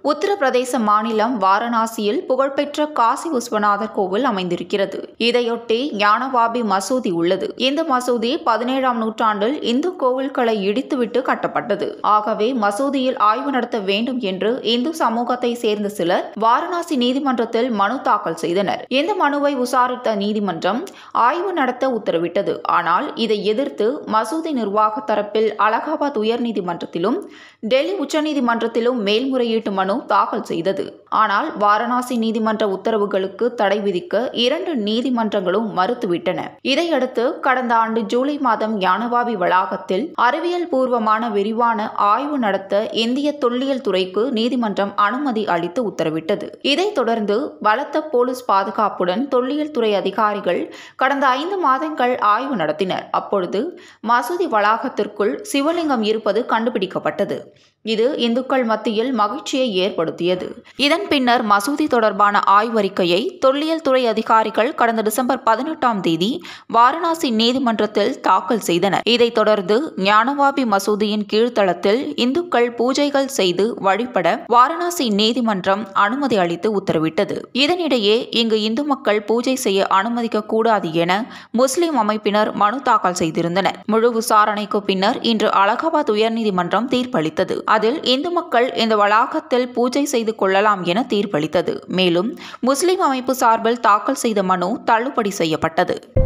உத்தரப்பிரதேச மாநிலம் வாரணாசியில் புகழ்பெற்ற காசி விஸ்வநாதர் கோவில் அமைந்திருக்கிறது. இதையொட்டி ஞானவாபி மசூதி உள்ளது. இந்த மசூதி 17ஆம் நூற்றாண்டில் இந்து கோவில்களை இடித்துவிட்டு கட்டப்பட்டது. ஆகவே மசூதியில் ஆய்வு நடத்த வேண்டும் என்று இந்து சமூகத்தை சேர்ந்த சிலர் வாரணாசி நீதிமன்றத்தில் மனு தாக்கல் செய்தனர். இந்த மனுவை விசாரித்த நீதிமன்றம் ஆய்வு நடத்த உத்தரவிட்டது. ஆனால் இதை எதிர்த்து மசூதி நிர்வாக தரப்பில் அலகாபாத் உயர்நீதிமன்றத்திலும் டெல்லி உச்சநீதிமன்றத்திலும் மேல்முறையீட்டு மனு தாக்கல் செய்தது. ஆனால் வாரணாசி நீதிமன்ற உத்தரவுகளுக்கு தடை விதிக்க 2 நீதிமன்றங்களும் மறுத்துவிட்டன. இதையடுத்து கடந்த ஆண்டு ஜூலை மாதம் ஞானவாபி வளாகத்தில் அறிவியல் பூர்வமான விரிவான ஆய்வு நடத்த இந்திய தொல்லியல் துறைக்கு நீதிமன்றம் அனுமதி அளித்து உத்தரவிட்டது. இதைத் தொடர்ந்து பலத்த போலீஸ் பாதுகாப்புடன் தொல்லியல் துறை அதிகாரிகள் கடந்த 5 மாதங்கள் ஆய்வு நடத்தினர். அப்பொழுது மசூதி வளாகத்திற்குள் சிவலிங்கம் இருப்பது கண்டுபிடிக்கப்பட்டது. இது இந்துக்கள் மத்தியில் மகிழ்ச்சியை ஏற்படுத்தியது. இதன் பின்னர் மசூதி தொடர்பான ஆய்வறிக்கையை தொல்லியல் துறை அதிகாரிகள் கடந்த டிசம்பர் 18ஆம் தேதி வாரணாசி நீதிமன்றத்தில் தாக்கல் செய்தனர். இதைத் தொடர்ந்து ஞானவாபி மசூதியின் கீழ்த்தளத்தில் இந்துக்கள் பூஜைகள் செய்து வழிபட வாரணாசி நீதிமன்றம் அனுமதி அளித்து உத்தரவிட்டது. இதனிடையே இங்கு இந்து மக்கள் பூஜை செய்ய அனுமதிக்க கூடாது என முஸ்லிம் அமைப்பினர் மனு தாக்கல் செய்திருந்தனர். முழு விசாரணைக்கு பின்னர் இன்று அலகாபாத் உயர்நீதிமன்றம் தீர்ப்பளித்தது. அதில் இந்து மக்கள் இந்த வளாகத்தில் பூஜை செய்து கொள்ளலாம் என தீர்ப்பளித்தது. மேலும் முஸ்லிம் அமைப்பு சார்பில் தாக்கல் செய்த மனு தள்ளுபடி செய்யப்பட்டது.